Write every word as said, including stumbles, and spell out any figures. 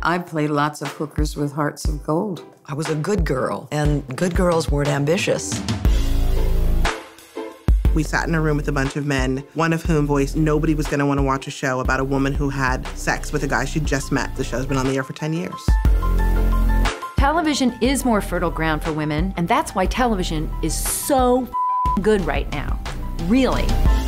I've played lots of hookers with hearts of gold. I was a good girl, and good girls weren't ambitious. We sat in a room with a bunch of men, one of whom voiced nobody was gonna wanna watch a show about a woman who had sex with a guy she'd just met. The show's been on the air for ten years. Television is more fertile ground for women, and that's why television is so good right now. Really.